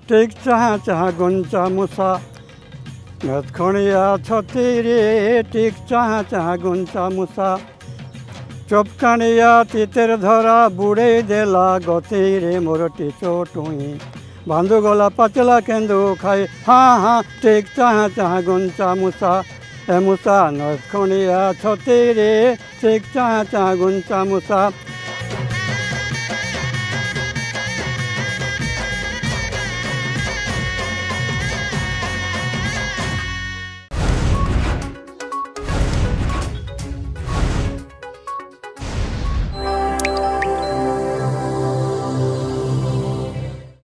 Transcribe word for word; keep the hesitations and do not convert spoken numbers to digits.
टिक चाह चाह गुंचा मुसा खणिया छती रे टिक चाह चाह गुंचा मुसा चपकाणिया तीतर धरा बुड़े देला गति रे मोरटी चोटुई बांधु गला पचला केंदू खाई हाँ हाँ टिक चाह चाह गुंचा मुसा ए मुसा नखणिया छती रे टिक चाह चाह गुंचा मुसा